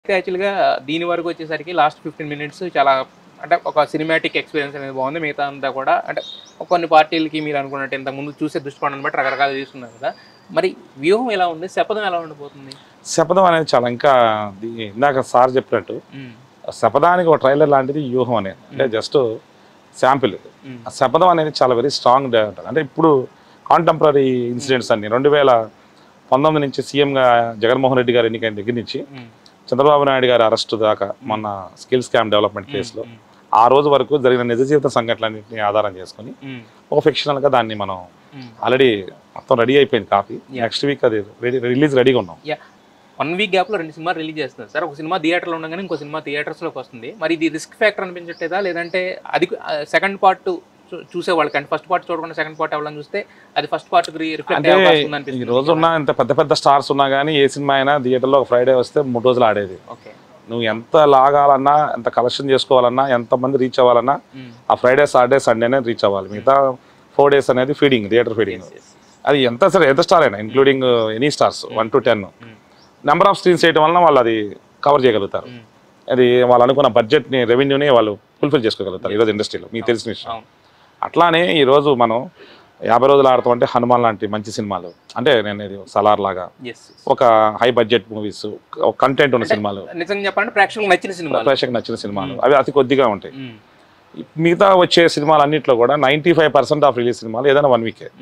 యాక్చువల్‌గా దీని వరకు వచ్చేసరికి లాస్ట్ 15 మినిట్స్ చాలా అంటే ఒక సినిమాటిక్ ఎక్స్‌పీరియన్స్ అనేది బాగుంది. మిగతా అంతా కూడా అంటే కొన్ని పార్టీలకి మీరు అనుకున్నట్టు ఇంతకుముందు చూసే దృష్టికోణాన్ని బట్టి రకరకాలుగా తీసుకున్నారు కదా! మరి వ్యూహం ఎలా ఉంది? శపథం ఎలా ఉండబోతుంది? శపథం అనేది చాలా ఇంకా ఇందాక సార్ చెప్పినట్టు హ్మ్. శపథానికి ఒక ట్రైలర్ లాంటిది వ్యూహం అనేది అంటే జస్ట్ శాంపిల్. ఆ శపథం అనేది చాలా వెరీ స్ట్రాంగ్ ఉంటుంది. అంటే ఇప్పుడు కాంటెంపరీ ఇన్సిడెంట్స్ అన్ని 2019 నుంచి సీఎంగా జగన్మోహన్ రెడ్డి గారు ఎన్నికైన దగ్గర నుంచి చంద్రబాబు నాయుడు గారి అరెస్టు దాకా మొన్న స్కిల్ స్కామ్ డెవలప్మెంట్ కేసులో ఆ రోజు వరకు జరిగిన నిజ జీవిత సంఘటనలన్నింటినీ ఆధారం చేసుకుని ఒక ఫిక్షనల్గా దాన్ని మనం ఆల్రెడీ మొత్తం రెడీ అయిపోయింది కాపీ. నెక్స్ట్ వీక్ అది రిలీజ్ రెడీగా ఉన్నాం. 1 వీక్ గ్యాప్‌లో 2 సినిమాలు రిలీజ్ చేస్తున్నారు సార్. ఒక సినిమా థియేటర్‌లో ఉండగానే ఇంకో సినిమా థియేటర్స్‌లోకి వస్తుంది. మరి ఇది రిస్క్ ఫ్యాక్టర్ అనిపించట్లేదా? లేదంటే అది సెకండ్ పార్ట్ చూసేవాళ్ళకి అంటే ఫస్ట్ పార్ట్ చూడకుండా సెకండ్ పార్ట్ అవ్వాలని చూస్తే అది ఫస్ట్ పార్ట్‌కి రిఫ్లెక్ట్ అయ్యే అవకాశం ఉంది ఈ అనిపిస్తుంది. రోజు ఉన్న ఇంత పెద్ద పెద్ద స్టార్స్ ఉన్నా కానీ ఏ సినిమా అయినా థియేటర్లో ఒక ఫ్రైడే వస్తే 3 రోజులు ఆడేది. ఓకే. నువ్వు ఎంత లాగాలన్నా ఎంత కలెక్షన్ చేసుకోవాలన్నా ఎంతమంది రీచ్ అవ్వాలన్నా ఆ ఫ్రైడే సాటర్డే సండేనే రీచ్ అవ్వాలి. మిగతా 4 days అనేది ఫీడింగ్, థియేటర్ ఫీడింగ్. అది ఎంత సరే ఎంత స్టార్ అయినా including any stars 1 to 10 number of screens చేయడం వలన వాళ్ళు అది కవర్ చేయగలుగుతారు. అది వాళ్ళు అనుకున్న బడ్జెట్ని రెవెన్యూని వాళ్ళు ఫుల్ఫిల్ చేసుకోగలుగుతారు ఈరోజు ఇండస్ట్రీలో. మీకు తెలిసిన విషయం. అట్లానే ఈరోజు మనం 50 రోజులు ఆడతాం అంటే హనుమాన్ లాంటి మంచి సినిమాలు అంటే నేను ఇది సలార్ లాగా ఒక హై బడ్జెట్ మూవీస్ ఒక కంటెంట్ ఉన్న సినిమాలు నిజంగా చెప్పాలంటే ప్రేక్షకులకు నచ్చిన సినిమాలు అవి అతి కొద్దిగా ఉంటాయి. మిగతా వచ్చే సినిమాలు అన్నింటిలో కూడా 95% ఆఫ్ రిలీజ్ సినిమాలు ఏదైనా 1 వీకే.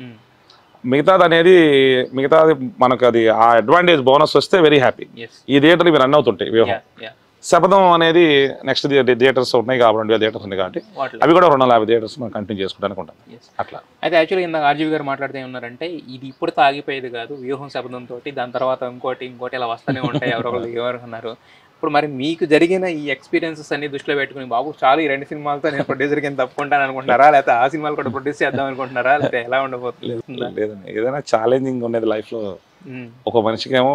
మిగతాది మనకు అది ఆ అడ్వాంటేజ్ బోనస్ వస్తే వెరీ హ్యాపీ. ఈ థియేటర్లు మీరు రన్ అవుతుంటాయి వ్యూహం. శపథం అనేది నెక్స్ట్ థియేటర్స్ ఉన్నాయి కాబట్టి 2000 థియేటర్స్ ఉన్నాయి కాబట్టి అవి కూడా 250 థియేటర్స్ మనం కంటిన్యూ చేసుకోవడానికి ఉంటుంది. అట్లా అయితే యాక్చువల్గా ఇందాక ఆర్జీవి గారు మాట్లాడుతూ ఉన్నారంటే ఇది ఇప్పుడు ఆగిపోయేది కాదు వ్యూహం శపథంతో, దాని తర్వాత ఇంకోటి ఇలా వస్తూనే ఉంటాయి ఎవరో ఒకరు ఎవరున్నారు. ఇప్పుడు మరి మీకు జరిగిన ఈ ఎక్స్పీరియన్సెస్ అన్ని దృష్టిలో పెట్టుకుని బాబు చాలు ఈ 2 సినిమాలతో నేను ప్రొడ్యూసర్ కింద తప్పుకుంటాను అనుకుంటున్నారా, లేకపోతే ఆ సినిమాలు కూడా ప్రొడ్యూస్ చేద్దాం అనుకుంటున్నారా, లేకపోతే ఎలా ఉండబోతుంది? లేదండి, ఏదైనా ఛాలెంజింగ్ ఉండేది లైఫ్లో. ఒక మనిషికి ఏమో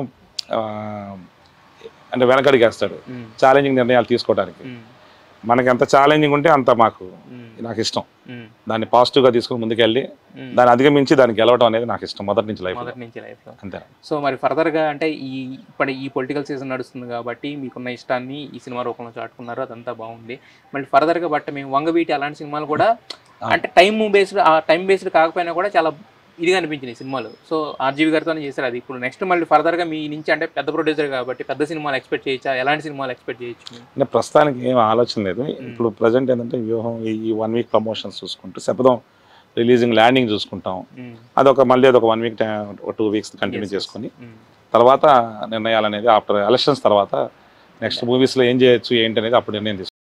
అంటే వెనకడికి వేస్తాడు ఛాలెంజింగ్ నిర్ణయాలు తీసుకోవడానికి. మనకి ఎంత ఛాలెంజింగ్ ఉంటే అంత నాకు ఇష్టం. దాన్ని పాజిటివ్గా తీసుకుని ముందుకెళ్ళి దాన్ని అధిగమించి దాన్ని గెలవడం అనేది నాకు ఇష్టం మొదటి నుంచి లైఫ్లో అంతే. సో మరి ఫర్దర్గా అంటే ఇప్పుడు ఈ పొలిటికల్ సీజన్ నడుస్తుంది కాబట్టి మీకున్న ఇష్టాన్ని ఈ సినిమా రూపంలో చాటుకున్నారు, అదంతా బాగుంది. మళ్ళీ ఫర్దర్గా బట్ మేము వంగవీటి అలాంటి సినిమాలు కూడా అంటే టైం బేస్డ్ కాకపోయినా కూడా చాలా ఇదిగా అనిపించినాయి సినిమాలు. సో ఆర్జీవి గారితోనే చేశారు అది. ఇప్పుడు నెక్స్ట్ మళ్ళీ ఫర్దర్గా మీ నుంచి అంటే పెద్ద ప్రొడ్యూసర్ కాబట్టి పెద్ద సినిమాలు ఎక్స్పెక్ట్ చేయొచ్చా? ఎలాంటి సినిమాలు ఎక్స్పెక్ట్ చేయొచ్చు? అంటే ప్రస్తుతానికి ఏం ఆలోచన లేదు. ఇప్పుడు ప్రజెంట్ ఏంటంటే వ్యూహం ఈ 1 వీక్ ప్రమోషన్స్ చూసుకుంటూ శపథం రిలీజింగ్ ల్యాండింగ్ చూసుకుంటాం. మళ్ళీ అదొక 1 వీక్ 2 వీక్స్ కంటిన్యూ చేసుకుని తర్వాత నిర్ణయాలు అనేది ఆఫ్టర్ ఎలక్షన్స్ తర్వాత నెక్స్ట్ మూవీస్లో ఏం చేయొచ్చు ఏంటి అనేది అప్పుడు నిర్ణయం తీసుకుంటాం.